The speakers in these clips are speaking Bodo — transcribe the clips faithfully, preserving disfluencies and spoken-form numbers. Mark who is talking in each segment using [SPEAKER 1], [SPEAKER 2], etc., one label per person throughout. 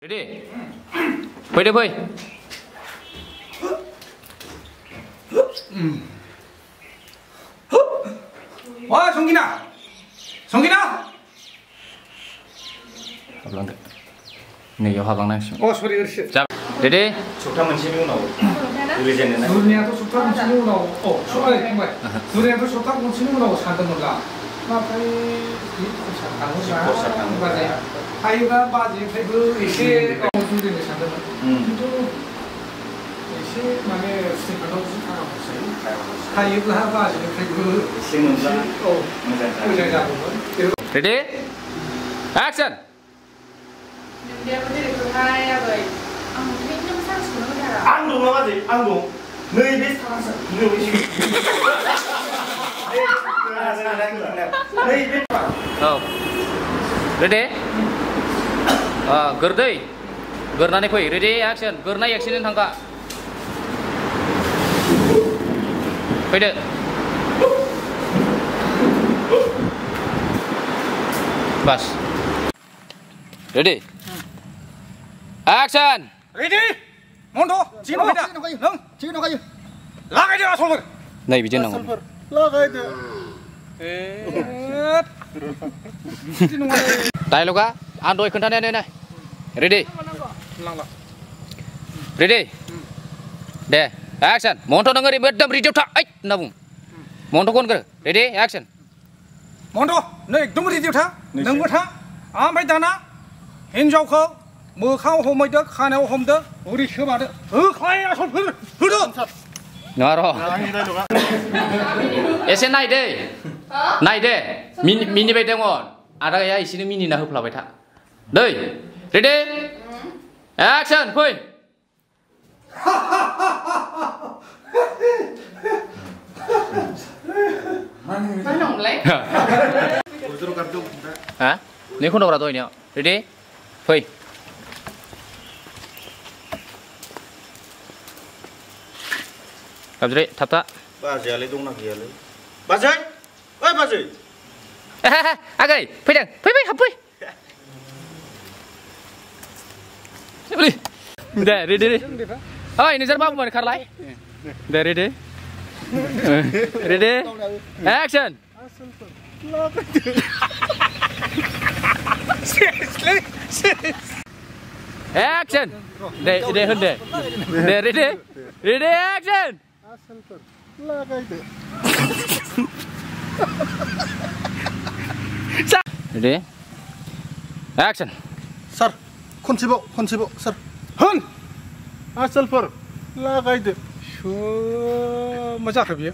[SPEAKER 1] Ready? Fai deh, fai.
[SPEAKER 2] Wah, Songgina, Songgina.
[SPEAKER 1] Hablang deh. Nih, yo hablang nasi.
[SPEAKER 2] Oh, sorry, sorry.
[SPEAKER 1] Jap. Ready?
[SPEAKER 3] Suka mencium nau. Religion ni.
[SPEAKER 2] Dunia tu suka mencium nau. Oh, sorry, kembali. Dunia tu suka mencium nau. Santan nula. Apa ini? Santan nula. Santan nula. Ayo kan, bazi, itu isi. Oh, sudah ni santan. Itu isi mana? Santan nula sih kan apa sih? Ayo kan, bazi, itu
[SPEAKER 3] isi nula.
[SPEAKER 2] Oh, macam apa?
[SPEAKER 1] Ready? Action.
[SPEAKER 4] Dia berdiri berhari apa? Ang ini macam sana sudah berhari.
[SPEAKER 3] Angdung apa sih? Angdung. Nih bis sana sah. Nih bis. Nih bis.
[SPEAKER 1] Oh. Ready? Ah, gerdai. Gernani koi. Ready? Action. Gernai action thangka. Fai deh. Bas. Ready? Action!
[SPEAKER 2] Ready? Mondo, cino kita. Lang, cino kayu. Lagai dia asal.
[SPEAKER 1] Này bị trên nào?
[SPEAKER 2] Lagai dia. Eh. Cino kayu.
[SPEAKER 1] Tay lo ka? Android kentan này này. Ready?
[SPEAKER 2] Lang lah.
[SPEAKER 1] Ready? Deh. Action! Mondo dengerin bedam radio tak. Ait, nabung. Mondo kon ker. Ready? Action!
[SPEAKER 2] Mondo, nih, dum radio tak. Nang berta. Amai dana. Hinjauko. Mukau homai dek, kanau hom dek, uri siapa dek? Eh, kaya asal pun, pun.
[SPEAKER 1] Ngaro. Ese naik deh. Naik deh. Mini mini bedeng on. Ada ya isini mini nah hupla beta. Deh. Ready? Action, point.
[SPEAKER 4] Mana mulai?
[SPEAKER 1] Hah? Ni kau nak berapa ini? Ready? Point. Cầm dưới thập tạ.
[SPEAKER 3] Ba giờ lấy đúng là kia lấy. Ba giờ. Ơi ba giờ.
[SPEAKER 1] À cái, phải đằng, phải phải hấp phải. Đi. Để đi đi đi. Ơi, Narzary babu mana khar lại. Để đi đi. Ready? Action. Action. Để để hơn để. Để ready. Ready action. Ready? Action.
[SPEAKER 5] Sir, konsibo, konsibo, sir.
[SPEAKER 2] Hun.
[SPEAKER 5] Asal per, lagai deh.
[SPEAKER 2] Sure, macam apa dia?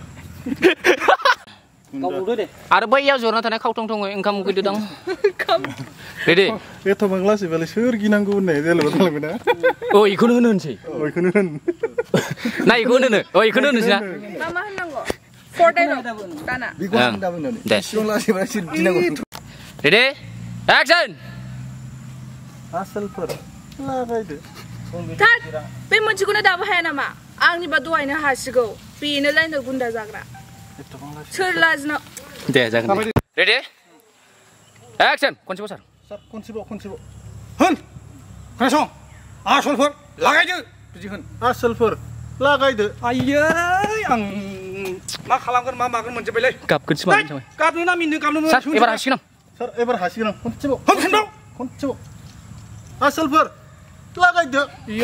[SPEAKER 1] Kau udah deh. Ada bayi yang zorna tanah kau tong tong, engkau mungkin dedang. Ready?
[SPEAKER 5] Itu bangla sih, balik sur ginanggu nih, dia lepas lepas mana?
[SPEAKER 1] Oh, ikut nunun sih.
[SPEAKER 5] Oh, ikut nunun.
[SPEAKER 1] Nah, ikut nunun. Oh, ikut nunun sih.
[SPEAKER 4] Mama hendak kok. Four day loh, tanah.
[SPEAKER 5] Bikuan dah benar.
[SPEAKER 1] Des.
[SPEAKER 5] Bangla sih, balik sur ginanggu.
[SPEAKER 1] Ready? Action.
[SPEAKER 5] Asal per, lagai deh.
[SPEAKER 4] Tat, pemon cikgu dah apa hai nama? Ang ni batu aina hasigo. Pina lain dah gunda zagra. Cerlas no.
[SPEAKER 1] Deh, jangan. Ready? Action. Kunci besar.
[SPEAKER 5] Sir, konsibo, konsibo.
[SPEAKER 2] Hun. Kenapa? Asal pun, lagai je. Tujuh hun.
[SPEAKER 5] Asal per, lagai deh.
[SPEAKER 2] Ayah, ang mak kalamkan mama kan menjadi leh.
[SPEAKER 1] Kap kunci mana macam?
[SPEAKER 2] Kap ni nama ini kap ni.
[SPEAKER 1] Sat, ibarat sih nang.
[SPEAKER 5] Sir, ebar hasil nang, konsibo.
[SPEAKER 2] Hun hendak.
[SPEAKER 5] Konsibo. Asal per, lagai deh.
[SPEAKER 2] Iya.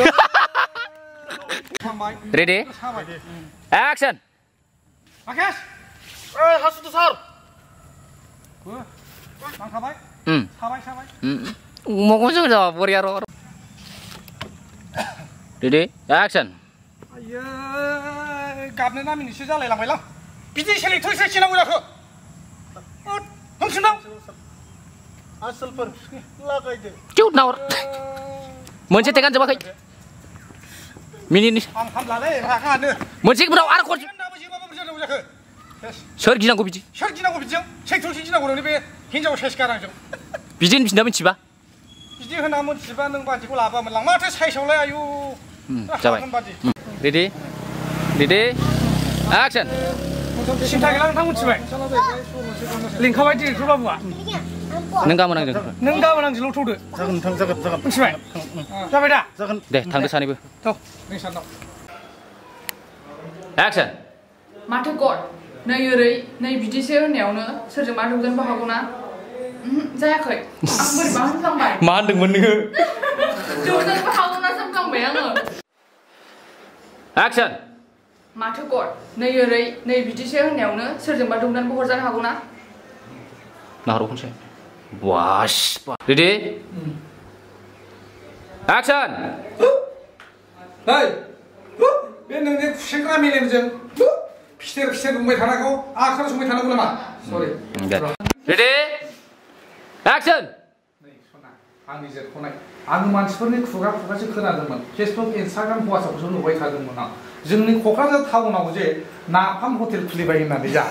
[SPEAKER 1] Ready? Action.
[SPEAKER 2] Akas.
[SPEAKER 5] Eh, hasil tu sir.
[SPEAKER 2] Gua. Mang kabai.
[SPEAKER 1] Hmm.
[SPEAKER 2] Kabai, kabai.
[SPEAKER 1] Hmm. Mau kau sudah beri aror. Ready? Action.
[SPEAKER 2] Ayah, kap ni nama ini sudah leh lang, lang. Biji sini tu saya cina udah tu. Oh, hum senang.
[SPEAKER 5] Asal per, lagai deh.
[SPEAKER 1] Cute nawar. Mencet tekan coba kai. Mini ni.
[SPEAKER 2] Ham ham lah leh, rakan ni.
[SPEAKER 1] Mencet berapa arah kau?
[SPEAKER 2] Kenapa sih bapa berjalan udah tu?
[SPEAKER 1] Sher gina kau biji.
[SPEAKER 2] Sher cina kau bijang, cek tu cina kau ni be, hinjau saya sekarang tu.
[SPEAKER 1] Biji ni biji apa?
[SPEAKER 2] Biji hendak mun ciba neng baji kau lapa melang, mata saya soalnya ayu.
[SPEAKER 1] Coba. Ready? Ready? Action.
[SPEAKER 2] Cinta kelang tamu ciba. Lingkau aja tu apa buat?
[SPEAKER 1] नों गाबोन आंजों
[SPEAKER 2] नों गाबोन आंजों ल'थ'दो
[SPEAKER 5] जागोन नोंथां जागोन जागोन
[SPEAKER 2] मिथिबाय जाबाय दा
[SPEAKER 5] जागोन
[SPEAKER 1] दे थांदो सानैबो
[SPEAKER 2] थ' नों साननाव
[SPEAKER 1] एक्सन
[SPEAKER 4] माथो गद नै ओरै नै बिदिसो होननायावनो सोरजोंबा दौजानोबो हागौ ना जायाखै आं बोरैबा होनफ्लांबाय
[SPEAKER 1] मा होनदोंमोन नोङो
[SPEAKER 4] दौजानोबो हागौ ना होनफ्लांबाय आङो
[SPEAKER 1] एक्सन
[SPEAKER 4] माथो गद नै ओरै नै बिदिसो होननायावनो सोरजोंबा दौजानोबो हरजानो हागौ ना
[SPEAKER 1] नाहर खनसे वास रेडि एक्सन
[SPEAKER 2] नै बे नोंनि खुसेंग्रा मेलेमजों फिथेर फिथेर बुंबाय थानायखौ आं खोनासंबाय थानांगौ नामा सरि
[SPEAKER 1] रेडि एक्सन
[SPEAKER 2] नै सना आंनि जेरख'नाय आं मानसिफोरनि खुगा खुगासो खोनादोंमोन फेसबुक इन्सटाग्राम हवाट्सएपआवसो नुबाय थादोंमोन आं जोंनि क'क्राझार टाउनाव जे नाफाम हटेल खुलिबाय होननानै जा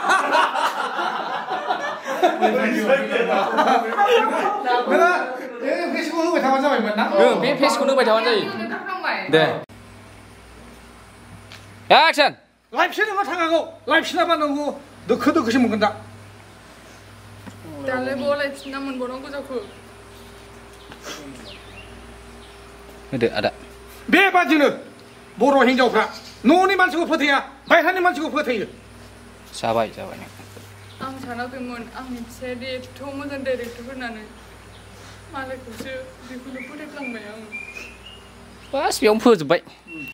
[SPEAKER 2] नोङो बे फेसबुक होबाय थाबानो जाबायमोन ना
[SPEAKER 1] बे फेसखौनो होबाय थाबानो जायो दे एक्सन
[SPEAKER 2] लाइफसो नोङो थांनांगौ लाइफसिनाबा नोंगौ दोखो दोखोसो मोनगोन दा
[SPEAKER 4] दालाय बहा लायफिनना मोनबावनांगौ जाखो
[SPEAKER 1] होदो आदा
[SPEAKER 2] बेबादिनो बर' हिन्जावफ्रा न'नि मानसिखौ फोथाया बायह्रानि मानसिखौ फोथायो
[SPEAKER 1] जाबाय जाबाय
[SPEAKER 4] आं सानाखैमोन आंनि फिसाया दे एथ' मोजां डाइरेक्टर होननानै मालायखौसो बेखौनो फोथायफ्लांबाय आङो
[SPEAKER 1] बास बेयावनो फोजोबबाय